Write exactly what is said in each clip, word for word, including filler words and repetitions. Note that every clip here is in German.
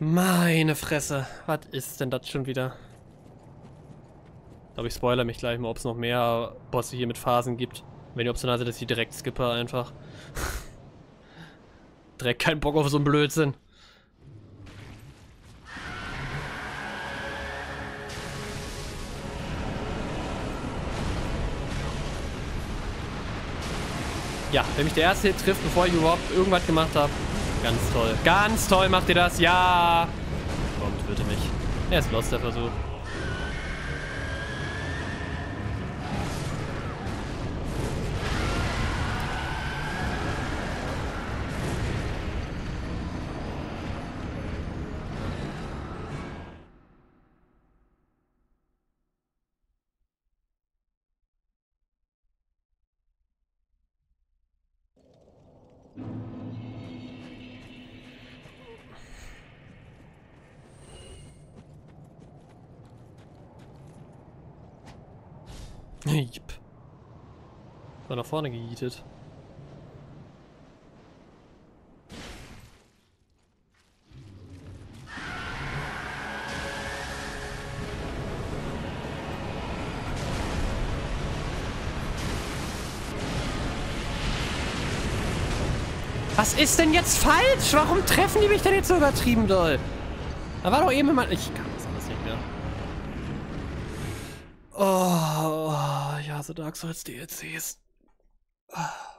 Meine Fresse. Was ist denn das schon wieder? Ich glaube, ich spoilere mich gleich mal, ob es noch mehr Bosse hier mit Phasen gibt. Wenn die optional sind, dass ich direkt skippe einfach. Direkt keinen Bock auf so einen Blödsinn. Ja, wenn mich der erste Hit trifft, bevor ich überhaupt irgendwas gemacht habe. Ganz toll. Ganz toll macht ihr das. Ja. Komm, töte mich. Er ist lost, der Versuch. Jipp. War nach vorne gejietet. Was ist denn jetzt falsch? Warum treffen die mich denn jetzt so übertrieben doll? Da war doch eben immer... Ich kann das alles nicht mehr. Oh, ich hasse Dark Souls D L Cs. Oh.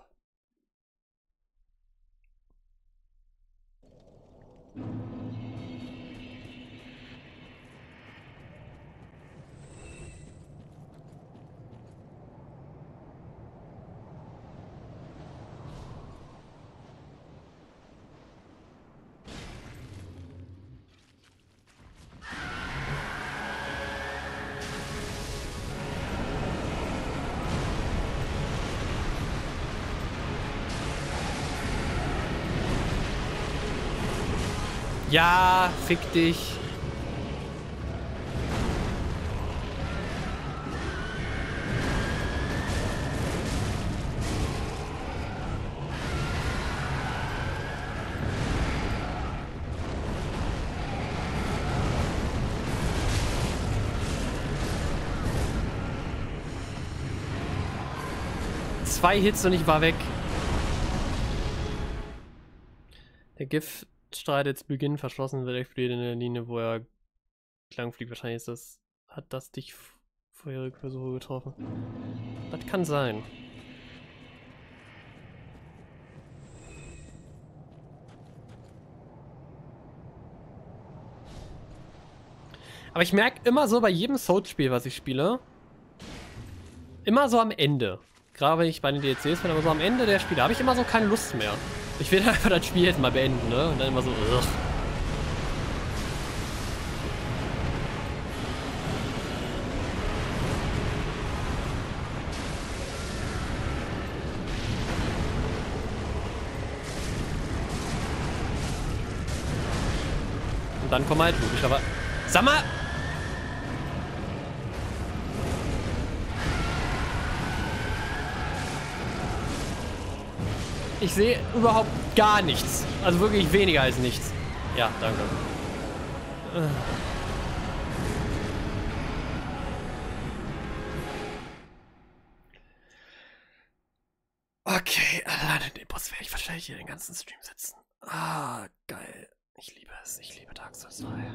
Ja, fick dich. Zwei Hits und ich war weg. Der Gift Streit jetzt Beginn verschlossen wird, explodiert in der Linie, wo er lang fliegt. Wahrscheinlich ist das, hat das dich vorherige Versuche getroffen. Das kann sein. Aber ich merke immer so bei jedem Souls-Spiel, was ich spiele, immer so am Ende. Gerade wenn ich bei den D L Cs bin, aber so am Ende der Spiele habe ich immer so keine Lust mehr. Ich will einfach das Spiel jetzt mal beenden, ne? Und dann immer so, ugh. Und dann kommen halt logisch, aber... Sag mal! Ich sehe überhaupt gar nichts. Also wirklich weniger als nichts. Ja, danke. Okay, alleine den Boss werde ich wahrscheinlich hier den ganzen Stream sitzen. Ah, geil. Ich liebe es. Ich liebe Dark Souls drei.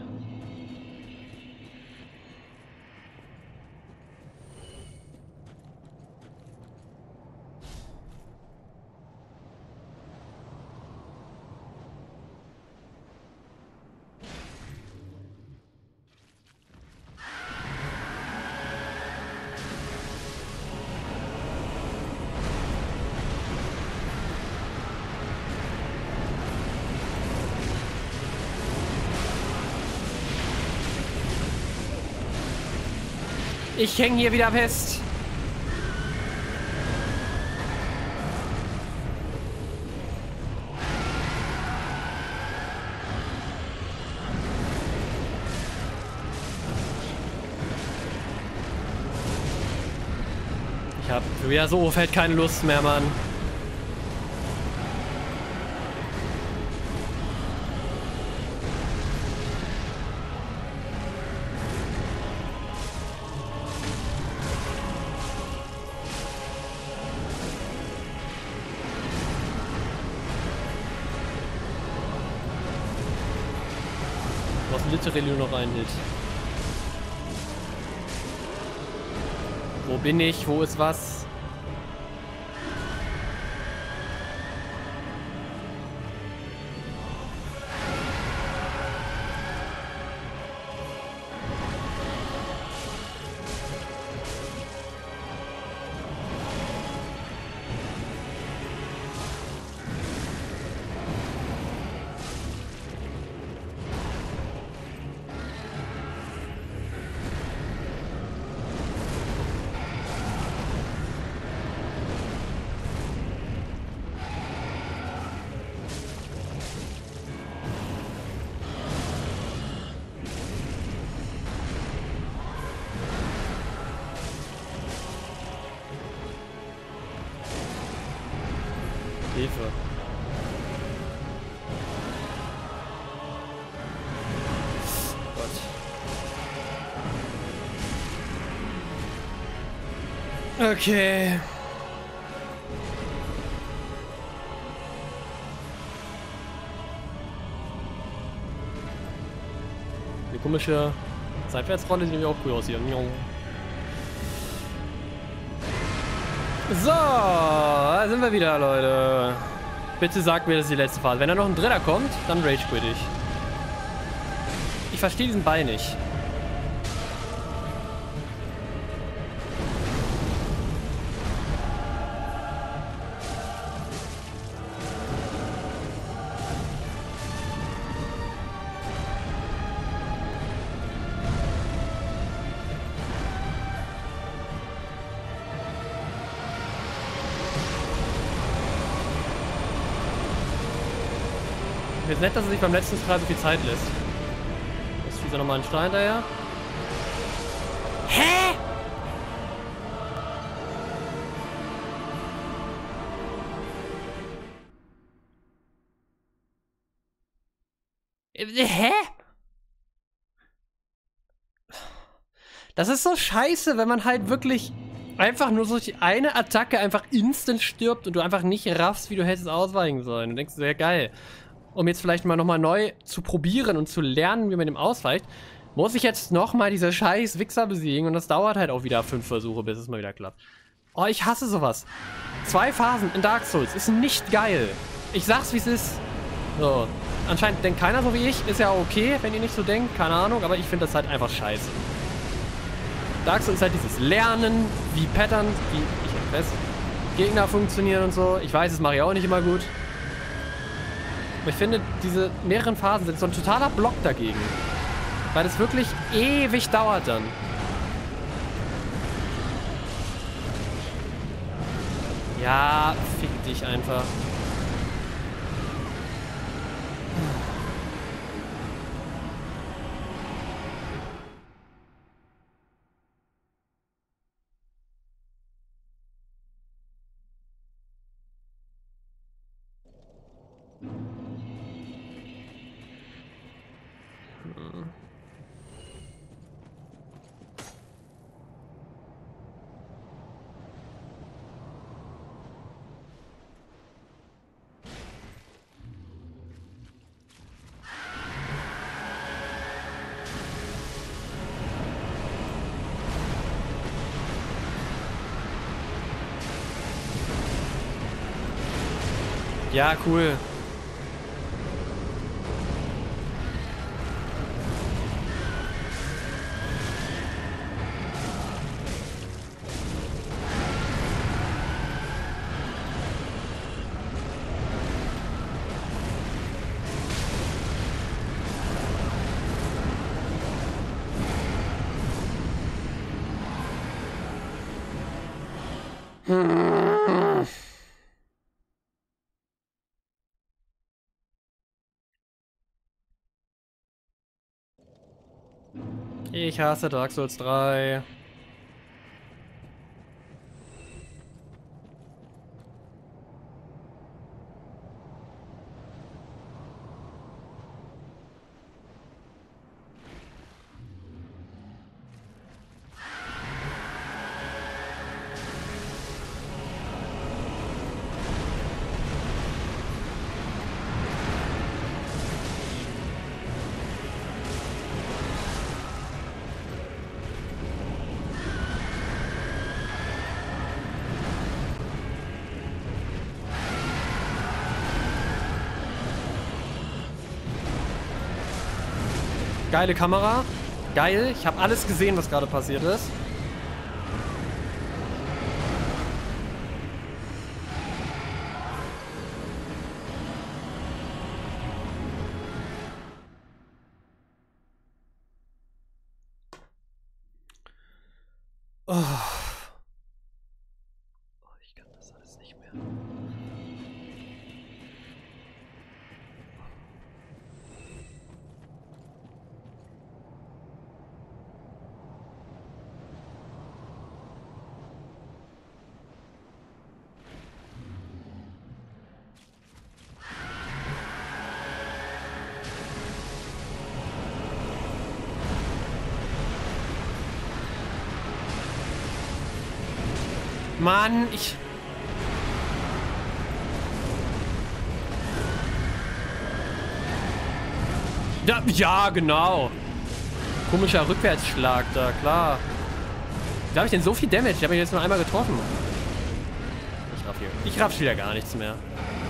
Ich hänge hier wieder fest. Ich hab wieder so fett keine Lust mehr, Mann. Du hast literally nur noch einen Hit. Wo bin ich? Wo ist was? Hilfe. Gott. Okay. Die komische Seitwärtsrolle sieht nämlich auch cool aus hier. So, da sind wir wieder, Leute. Bitte sagt mir, das ist die letzte Phase. Wenn da noch ein Dritter kommt, dann rage quit ich. Ich verstehe diesen Ball nicht. Ist nett, dass er sich beim letzten Strahl so viel Zeit lässt. Jetzt schießt er nochmal einen Strahl hinterher. Hä? Hä? Das ist so scheiße, wenn man halt wirklich einfach nur so die eine Attacke einfach instant stirbt und du einfach nicht raffst, wie du hättest ausweichen sollen. Du denkst, sehr geil. Um jetzt vielleicht mal nochmal neu zu probieren und zu lernen, wie man dem ausweicht, muss ich jetzt nochmal diese scheiß Wichser besiegen und das dauert halt auch wieder fünf Versuche, bis es mal wieder klappt. Oh, ich hasse sowas. Zwei Phasen in Dark Souls ist nicht geil. Ich sag's, wie es ist. So. Anscheinend denkt keiner so wie ich. Ist ja okay, wenn ihr nicht so denkt. Keine Ahnung, aber ich finde das halt einfach scheiße. Dark Souls ist halt dieses Lernen, wie Patterns, wie ich fest, Gegner funktionieren und so. Ich weiß, das mache ich auch nicht immer gut. Aber ich finde, diese mehreren Phasen sind so ein totaler Block dagegen. Weil das wirklich ewig dauert dann. Ja, fick dich einfach. Ja, cool. Ich hasse Dark Souls drei. Geile Kamera. Geil. Ich habe alles gesehen, was gerade passiert ist. Oh. Oh, ich kann das alles nicht mehr. Mann, ich... Ja, ja, genau. Komischer Rückwärtsschlag da, klar. Wie habe ich denn so viel Damage? Ich habe ihn jetzt nur einmal getroffen. Ich raff hier. Ich raff wieder gar nichts mehr.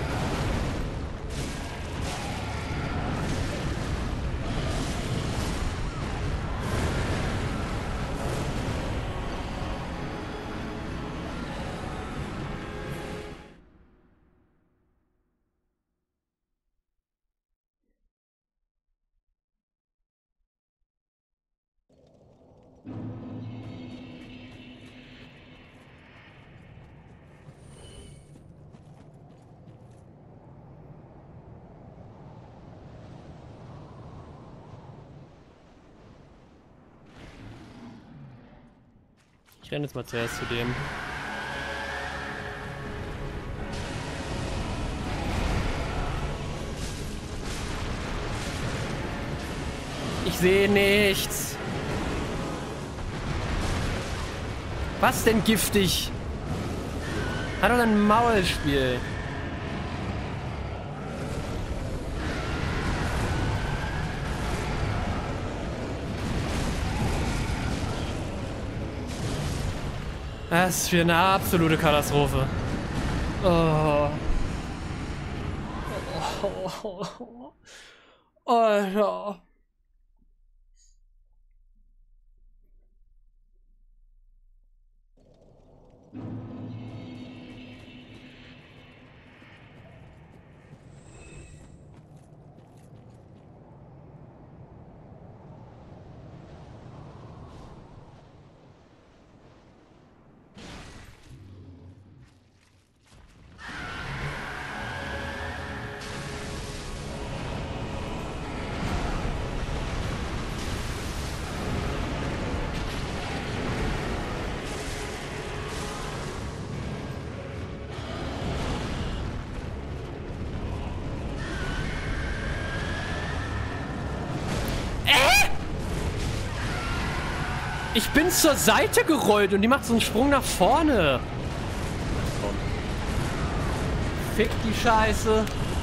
Ich renne jetzt mal zuerst zu dem. Ich sehe nichts. Was denn giftig? Hat doch ein Maulspiel. Das ist für eine absolute Katastrophe. Oh. Oh, oh, oh. Alter. Ich bin zur Seite gerollt und die macht so einen Sprung nach vorne. Komm. Fick die Scheiße.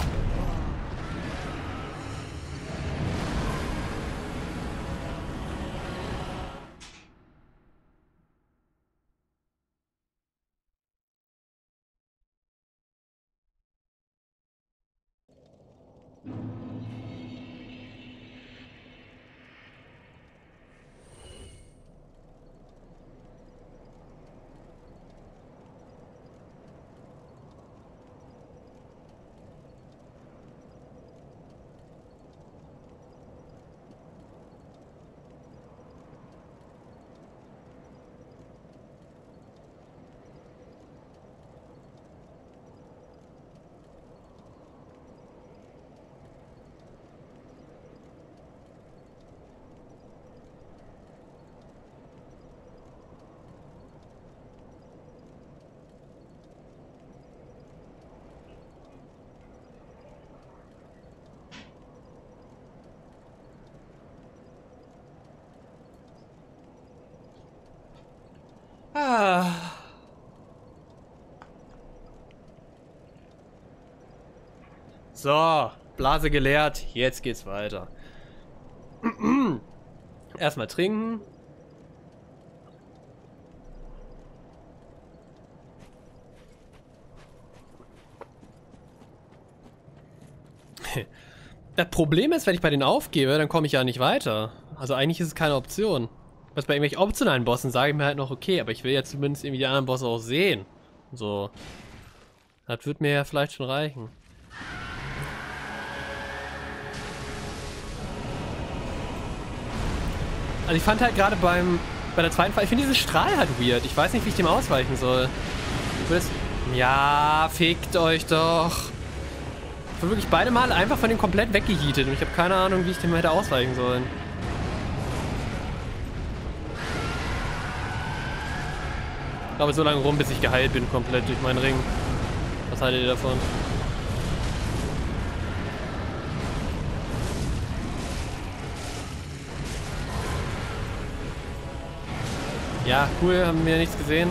Ah. So, Blase geleert, jetzt geht's weiter. Erstmal trinken. Das Problem ist, wenn ich bei denen aufgebe, dann komme ich ja nicht weiter. Also eigentlich ist es keine Option. Was bei irgendwelchen optionalen Bossen sage ich mir halt noch okay, aber ich will ja zumindest irgendwie die anderen Bosse auch sehen. So. Das wird mir ja vielleicht schon reichen. Also ich fand halt gerade beim bei der zweiten Fall, ich finde diesen Strahl halt weird. Ich weiß nicht, wie ich dem ausweichen soll. Ich will das, ja, fickt euch doch. Ich bin wirklich beide Mal einfach von dem komplett weggejietet und ich habe keine Ahnung, wie ich dem hätte ausweichen sollen. Ich glaube so lange rum, bis ich geheilt bin komplett durch meinen Ring. Was haltet ihr davon? Ja, cool, haben wir nichts gesehen.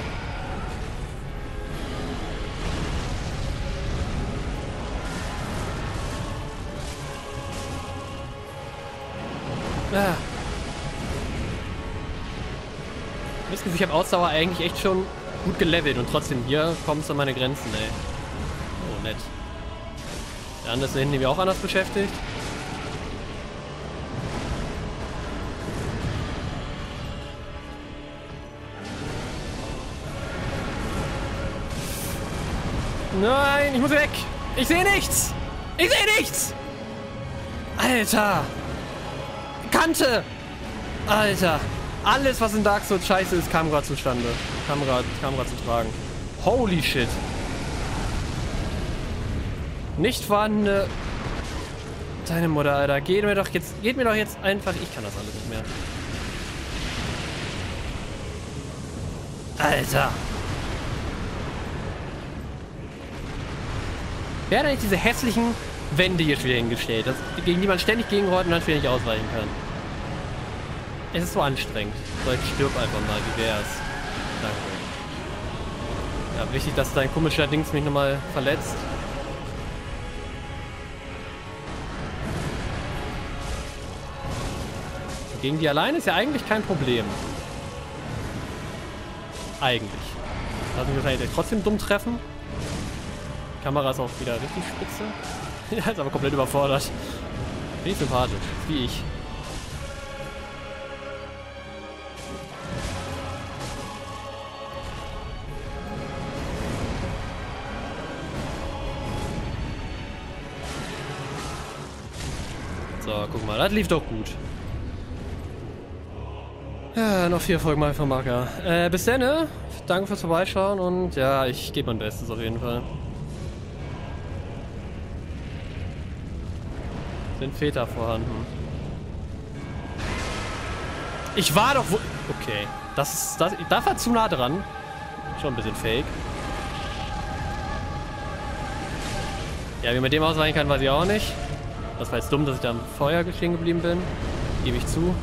Ah. Ich habe ich habe Ausdauer eigentlich echt schon gut gelevelt und trotzdem hier kommt es an meine Grenzen, ey. Oh, nett. Der andere ist da hinten irgendwie auch anders beschäftigt. Nein, ich muss weg. Ich sehe nichts. Ich sehe nichts. Alter. Kante. Alter. Alles, was in Dark Souls scheiße ist, kam gerade zustande. Kam gerade kam gerade zu tragen. Holy shit. Nicht vorhandene... Deine Mutter, Alter. Geht mir doch jetzt... Geht mir doch jetzt einfach... Ich kann das alles nicht mehr. Alter. Wer hat eigentlich diese hässlichen Wände hier wieder hingestellt, dass, gegen die man ständig gegenrollt und dann wieder nicht ausweichen kann? Es ist so anstrengend. So, ich stirb einfach mal, wie wär's? Danke. Ja, wichtig, dass dein komischer Dings mich nochmal verletzt. Gegen die alleine ist ja eigentlich kein Problem. Eigentlich. Lass mich wahrscheinlich trotzdem dumm treffen. Die Kamera ist auch wieder richtig spitze. Ja, ist aber komplett überfordert. Finde ich sympathisch. Wie ich. So, guck mal, das lief doch gut. Ja, noch vier Folgen mal von Marker. Äh, bis dann, ne? Danke fürs Vorbeischauen und ja, ich gebe mein Bestes auf jeden Fall. Sind Väter vorhanden. Ich war doch wo... Okay. Das ist... Das, das war zu nah dran. Schon ein bisschen fake. Ja, wie man dem ausweichen kann, weiß ich auch nicht. Das war jetzt dumm, dass ich da am Feuer stehen geblieben bin. Gebe ich zu.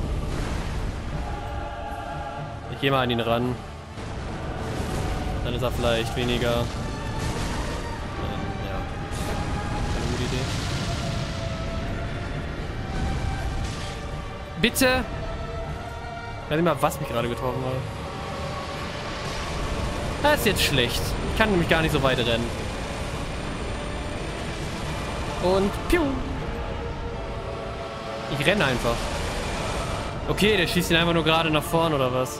Ich gehe mal an ihn ran. Dann ist er vielleicht weniger... Ähm, ja. Keine gute Idee. Bitte! Ich weiß nicht mal, was mich gerade getroffen hat. Das ist jetzt schlecht. Ich kann nämlich gar nicht so weit rennen. Und piu! Ich renne einfach. Okay, der schießt ihn einfach nur gerade nach vorn oder was?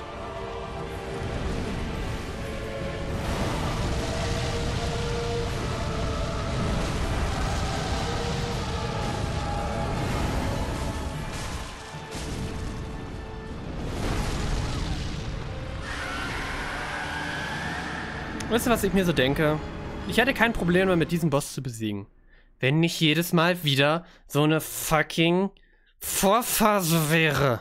Weißt du, was ich mir so denke? Ich hätte kein Problem mehr mit diesem Boss zu besiegen. Wenn nicht jedes Mal wieder so eine fucking Vorphase wäre.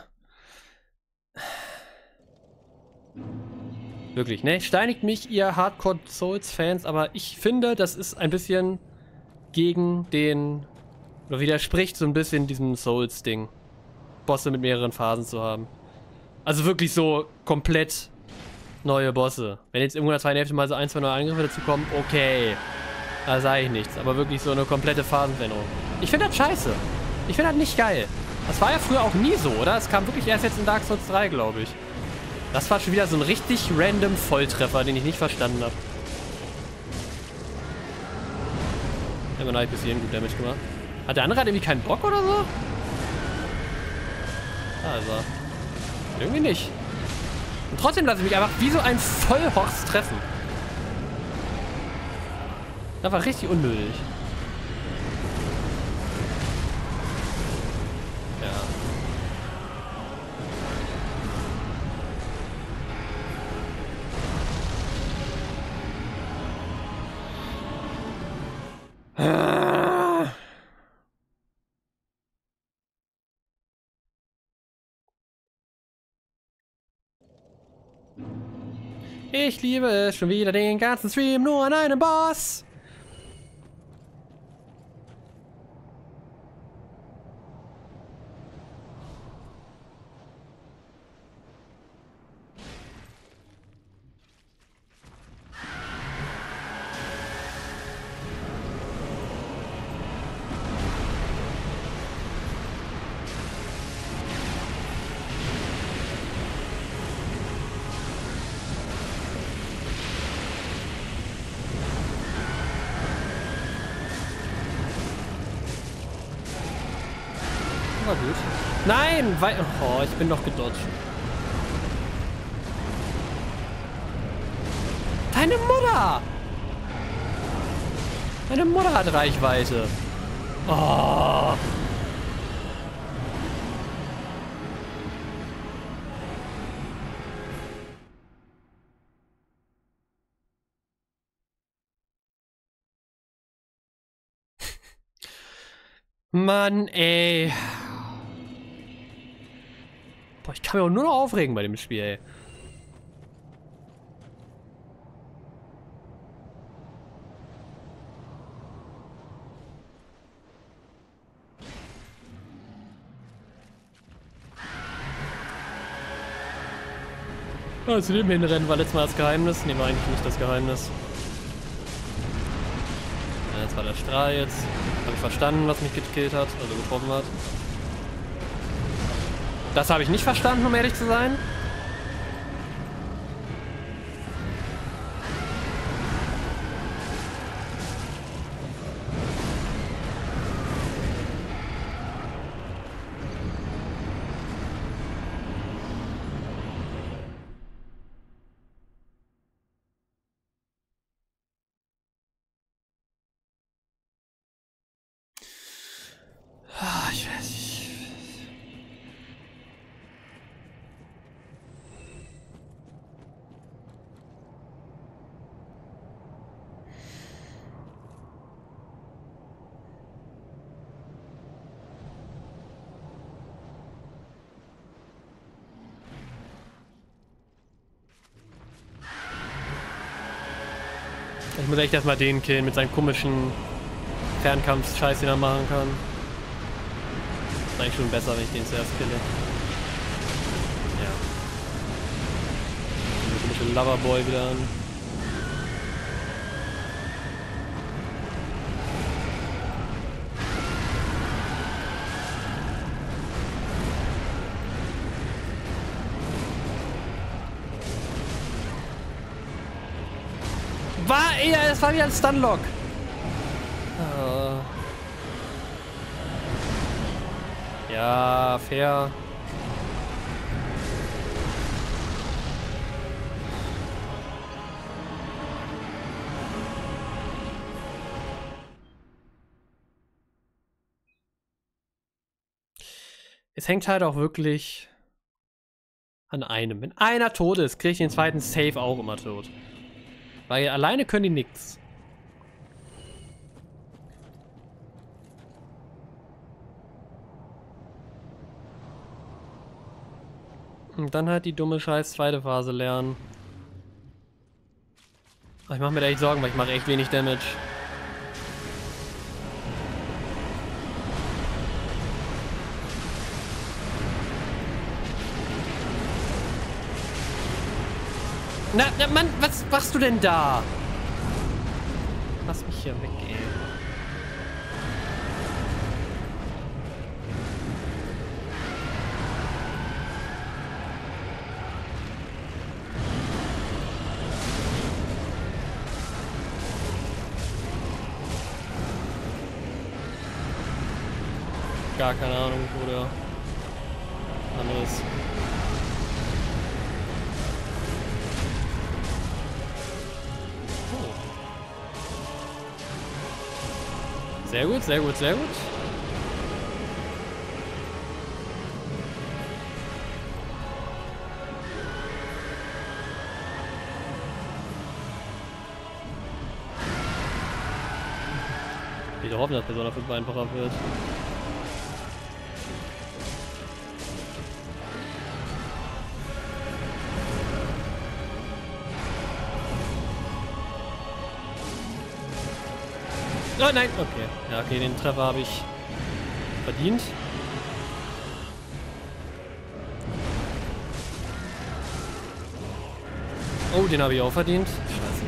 Wirklich, ne? Steinigt mich, ihr Hardcore-Souls-Fans, aber ich finde, das ist ein bisschen gegen den... oder widerspricht so ein bisschen diesem Souls-Ding. Bosse mit mehreren Phasen zu haben. Also wirklich so komplett... neue Bosse. Wenn jetzt irgendwo in der zweiten Hälfte mal so ein, zwei neue Angriffe dazu kommen, okay. Da sage ich nichts. Aber wirklich so eine komplette Phasenveränderung. Ich finde das scheiße. Ich finde das nicht geil. Das war ja früher auch nie so, oder? Es kam wirklich erst jetzt in Dark Souls drei, glaube ich. Das war schon wieder so ein richtig random Volltreffer, den ich nicht verstanden habe. Immerhin habe ich bis hierhin gut Damage gemacht. Hat der andere halt irgendwie keinen Bock oder so? Also. Irgendwie nicht. Und trotzdem lasse ich mich einfach wie so ein Vollhorst treffen. Das war richtig unnötig. Ich liebe es schon wieder den ganzen Stream nur an einem Boss. War gut. Nein, weil... Oh, ich bin doch gedodged. Deine Mutter! Deine Mutter hat Reichweite. Oh. Mann, ey. Boah, ich kann mich auch nur noch aufregen bei dem Spiel, ey. Oh, zu dem hinrennen war letztes Mal das Geheimnis. Ne, war eigentlich nicht das Geheimnis. Ja, jetzt war der Strahl jetzt. Habe ich verstanden, was mich gekillt hat, also getroffen hat. Das habe ich nicht verstanden, um ehrlich zu sein. Ich weiß nicht. Ich muss echt erstmal den killen mit seinem komischen Fernkampf-Scheiß, den er machen kann. Ist eigentlich schon besser, wenn ich den zuerst kille. Ja. Der komische Loverboy wieder an. War eher, es war wie ein Stunlock. Oh. Ja, fair. Es hängt halt auch wirklich an einem. Wenn einer tot ist, kriege ich den zweiten safe auch immer tot. Weil alleine können die nix. Und dann halt die dumme scheiß zweite Phase lernen. Aber ich mache mir da echt Sorgen, weil ich mache echt wenig Damage. Na, na Mann, was machst du denn da? Lass mich hier weg, ey. gar keine Ahnung, wo der andere ist. Oh. Sehr gut, sehr gut, sehr gut. Ich hoffe, dass Persona fünf einfacher wird. Oh nein, okay. Ja, okay, den Treffer habe ich verdient. Oh, den habe ich auch verdient. Scheiße.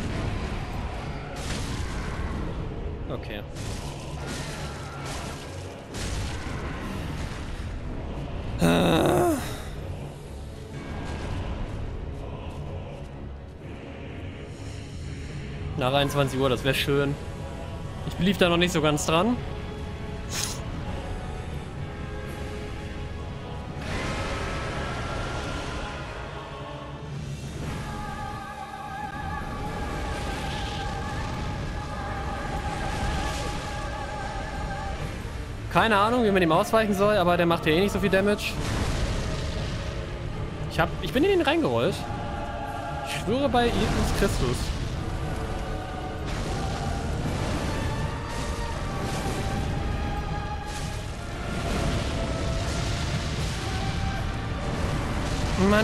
Okay. Nach einundzwanzig Uhr, das wäre schön. Ich blieb da noch nicht so ganz dran. Keine Ahnung, wie man ihm ausweichen soll, aber der macht ja eh nicht so viel Damage. Ich hab, ich bin in ihn reingerollt. Ich schwöre bei Jesus Christus. Mann.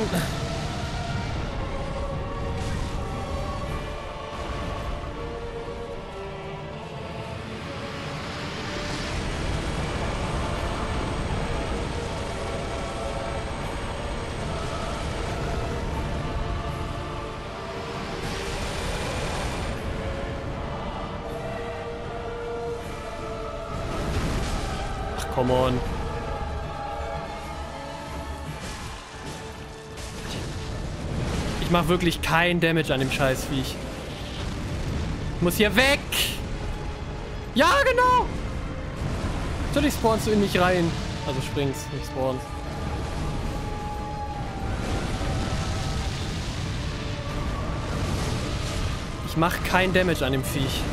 Ach, come on. Ich mach wirklich kein Damage an dem Scheißviech. Ich muss hier weg! Ja, genau! Natürlich spawnst du in mich rein. Also springst, nicht spawnst. Ich mach kein Damage an dem Viech.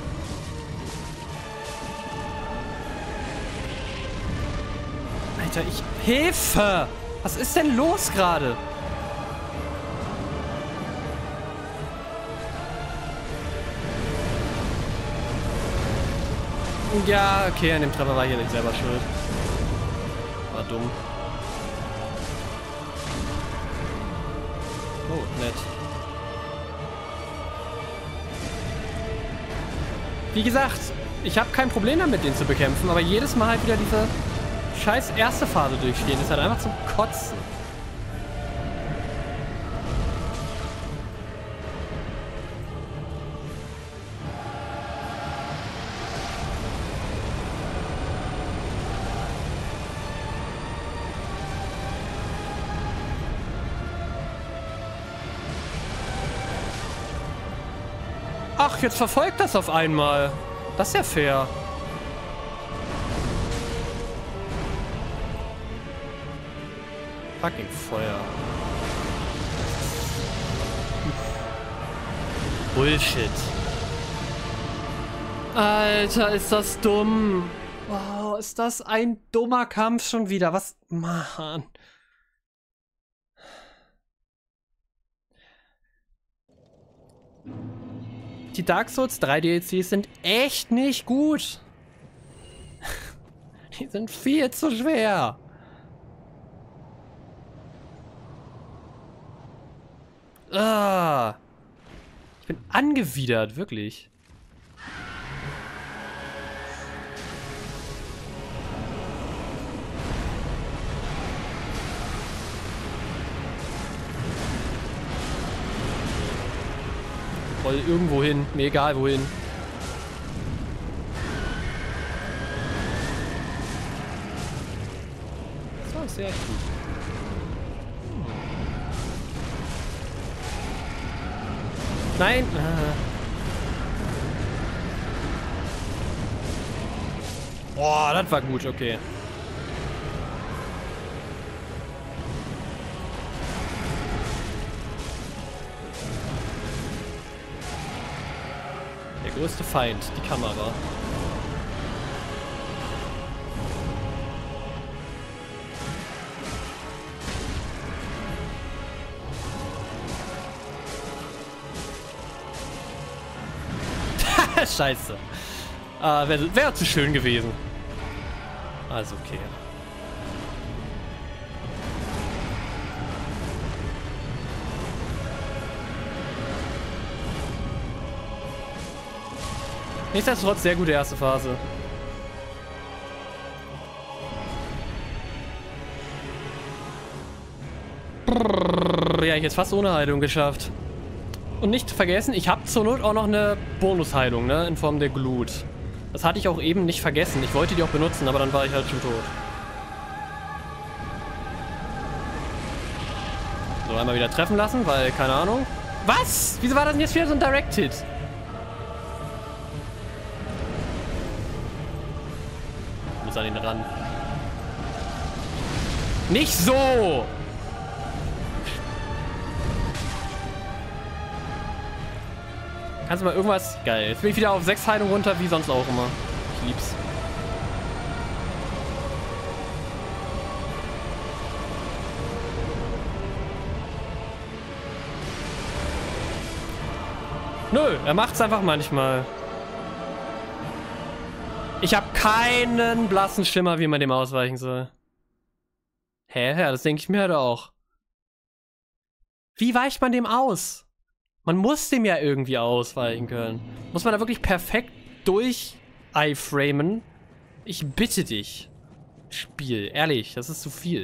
Alter, ich... Hilfe! Was ist denn los gerade? Ja, okay, an dem Treffer war ich ja nicht selber schuld. War dumm. Oh, nett. Wie gesagt, ich habe kein Problem damit, den zu bekämpfen, aber jedes Mal halt wieder diese scheiß erste Phase durchstehen, ist halt einfach zum Kotzen. Ach, jetzt verfolgt das auf einmal. Das ist ja fair. Fucking Feuer. Bullshit. Alter, ist das dumm. Wow, ist das ein dummer Kampf schon wieder. Was? Mann. Die Dark Souls drei D L Cs sind echt nicht gut. Die sind viel zu schwer. Ah. Ich bin angewidert, wirklich. Roll irgendwo hin, mir egal wohin. Das war sehr gut. Nein! Ah. Oh, das war gut, okay. größte Feind, die Kamera. Scheiße. Ah, wäre wär zu schön gewesen. Also okay. Nichtsdestotrotz sehr gute erste Phase. Ja, ich jetzt fast ohne Heilung geschafft. Und nicht vergessen, ich habe zur Not auch noch eine Bonusheilung, ne, in Form der Glut. Das hatte ich auch eben nicht vergessen. Ich wollte die auch benutzen, aber dann war ich halt schon tot. So, einmal wieder treffen lassen, weil, keine Ahnung. Was? Wieso war das denn jetzt wieder so ein Direct-Hit? Ich muss an ihn ran. Nicht so! Kannst du mal irgendwas... Geil. Jetzt bin ich wieder auf sechs Heilung runter, wie sonst auch immer. Ich lieb's. Nö, er macht's einfach manchmal. Ich habe keinen blassen Schimmer, wie man dem ausweichen soll. Hä? Ja, das denke ich mir halt auch. Wie weicht man dem aus? Man muss dem ja irgendwie ausweichen können. Muss man da wirklich perfekt durch iframen? Ich bitte dich. Spiel, ehrlich, das ist zu viel.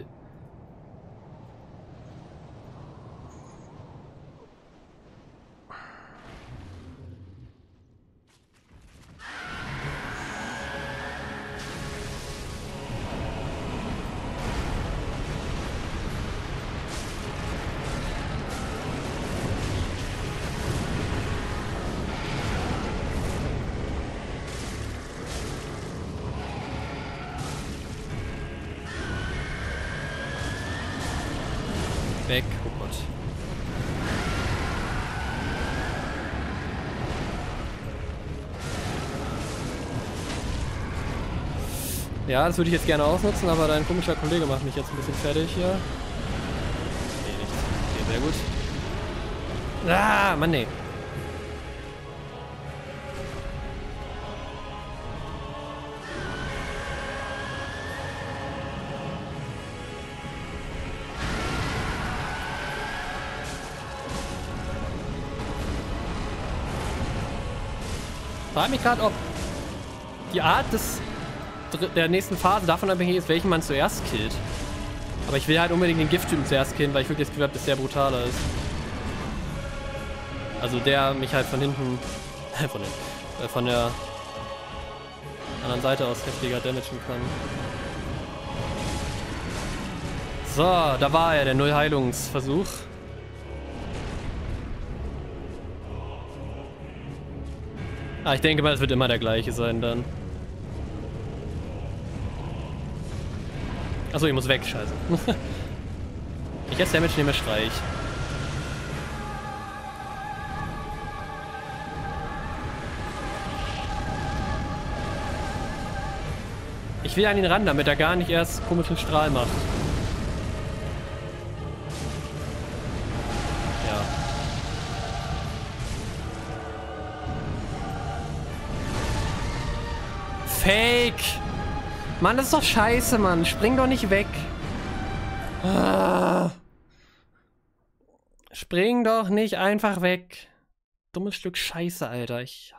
Weg, oh Gott. Ja, das würde ich jetzt gerne ausnutzen, aber dein komischer Kollege macht mich jetzt ein bisschen fertig hier. Nee, nichts. Okay, sehr gut. Ah, Mann, nee. Ich frage mich gerade, ob die Art des, der nächsten Phase davon abhängig ist, welchen man zuerst killt. Aber ich will halt unbedingt den Gifttypen zuerst killen, weil ich wirklich das Gefühl habe, dass der brutaler ist. Also der mich halt von hinten, von, den, äh, von der anderen Seite aus heftiger damagen kann. So, da war er, der Null-Heilungsversuch. Ah, ich denke mal, es wird immer der gleiche sein dann. Achso, ich muss weg, scheiße. Ich jetzt Damage nehme, Streich. Ich will an ihn ran, damit er gar nicht erst komischen Strahl macht. Ja. Fake! Mann, das ist doch scheiße, Mann. Spring doch nicht weg. Ah. Spring doch nicht einfach weg. Dummes Stück Scheiße, Alter. Ich...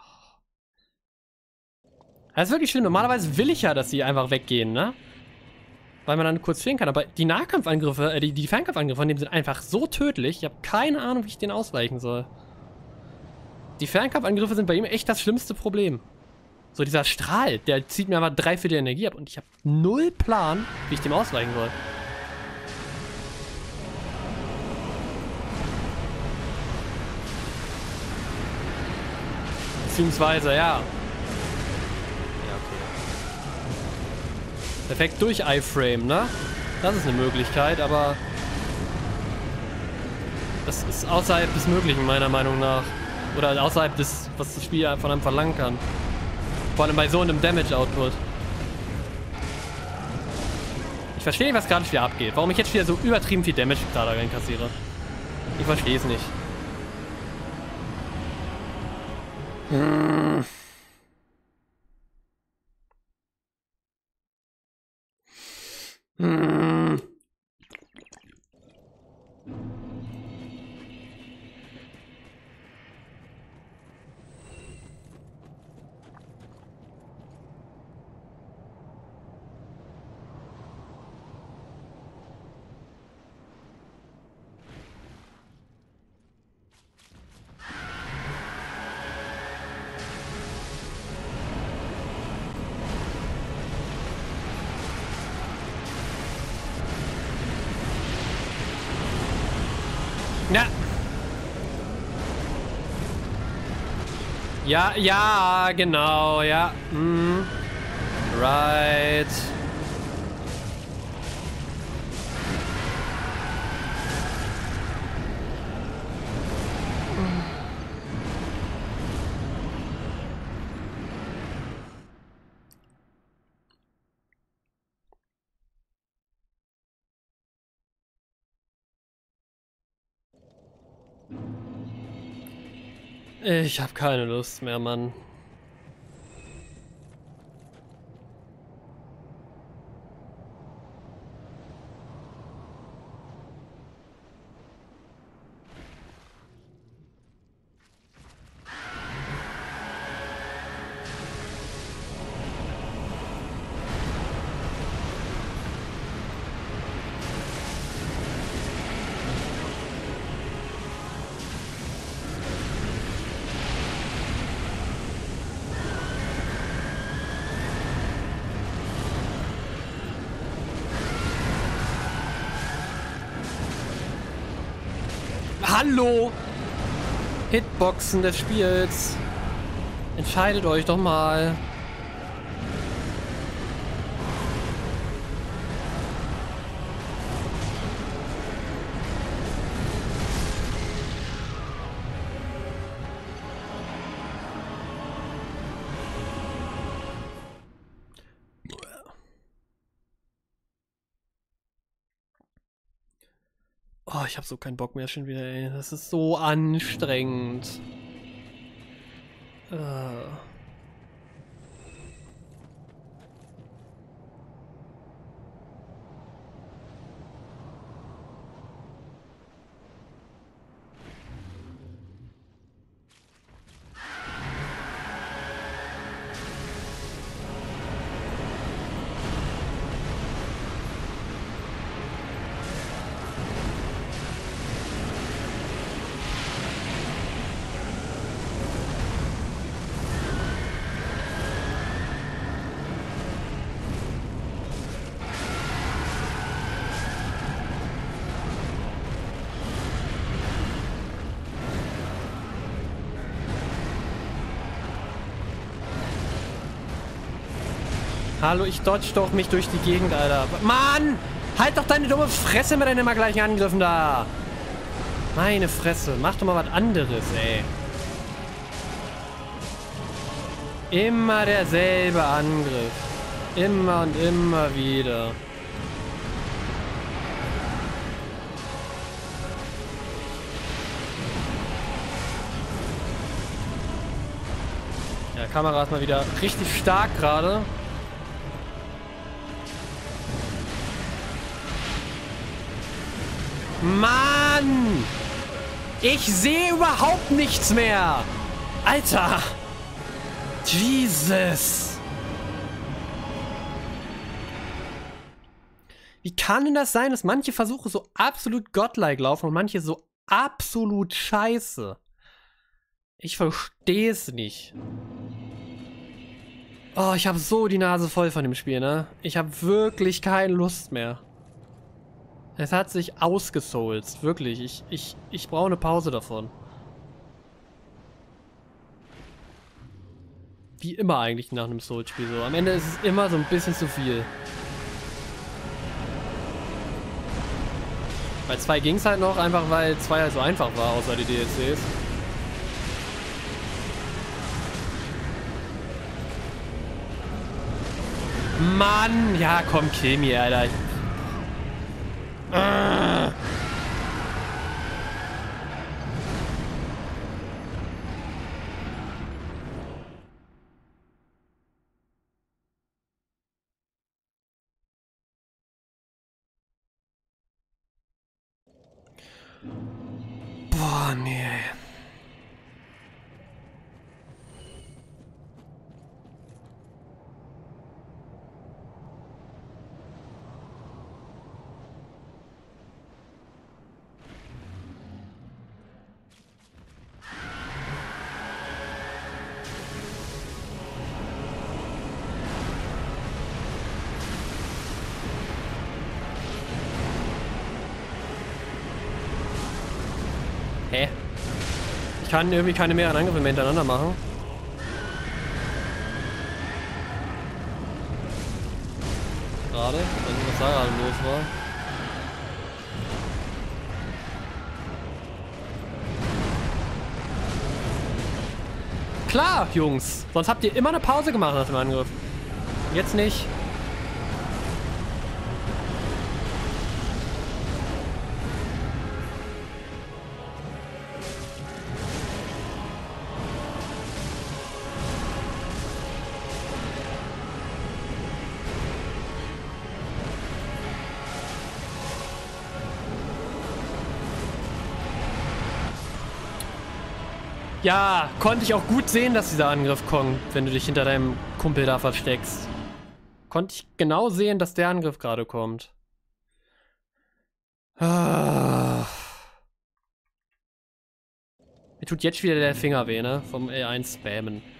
Das ist wirklich schlimm. Normalerweise will ich ja, dass sie einfach weggehen, ne? Weil man dann kurz fehlen kann. Aber die Nahkampfangriffe, äh, die, die Fernkampfangriffe von dem sind einfach so tödlich. Ich habe keine Ahnung, wie ich den ausweichen soll. Die Fernkampfangriffe sind bei ihm echt das schlimmste Problem. So dieser Strahl, der zieht mir aber drei Viertel Energie ab und ich habe null Plan, wie ich dem ausweichen soll. Beziehungsweise, ja. Ja, okay. Perfekt durch iframe, ne? Das ist eine Möglichkeit, aber das ist außerhalb des Möglichen, meiner Meinung nach. Oder außerhalb des, was das Spiel von einem verlangen kann. Vor allem bei so einem Damage-Output. Ich verstehe nicht, was gerade wieder abgeht. Warum ich jetzt wieder so übertrieben viel Damage gerade reinkassiere. Ich verstehe es nicht. Hm. Hm. Ja. Ja, ja, genau, ja. Mm. Right. Ich habe keine Lust mehr, Mann. Hallo! Hitboxen des Spiels. Entscheidet euch doch mal. Oh, ich habe so keinen Bock mehr schon wieder, ey. Das ist so anstrengend. Uh. Hallo, ich dodge doch mich durch die Gegend, Alter. Mann! Halt doch deine dumme Fresse mit deinen immer gleichen Angriffen da! Meine Fresse, mach doch mal was anderes, ey. Immer derselbe Angriff. Immer und immer wieder. Ja, Kamera ist mal wieder richtig stark gerade. Mann! Ich sehe überhaupt nichts mehr! Alter! Jesus! Wie kann denn das sein, dass manche Versuche so absolut godlike laufen und manche so absolut scheiße? Ich verstehe es nicht. Oh, ich habe so die Nase voll von dem Spiel, ne? Ich habe wirklich keine Lust mehr. Es hat sich ausgesoulst, wirklich. Ich, ich, ich brauche eine Pause davon. Wie immer eigentlich nach einem Souls-Spiel so. Am Ende ist es immer so ein bisschen zu viel. Bei zwei ging es halt noch, einfach weil zwei halt so einfach war, außer die D L Cs. Mann! Ja, komm, kill me, Alter. Ah. Boah, nee. Hä? Ich kann irgendwie keine mehreren Angriffe mehr hintereinander machen. Gerade, was da gerade los war. Klar, Jungs. Sonst habt ihr immer eine Pause gemacht nach dem Angriff. Jetzt nicht. Ja, konnte ich auch gut sehen, dass dieser Angriff kommt, wenn du dich hinter deinem Kumpel da versteckst. Konnte ich genau sehen, dass der Angriff gerade kommt. Ah. Mir tut jetzt wieder der Finger weh, ne? Vom L eins spammen.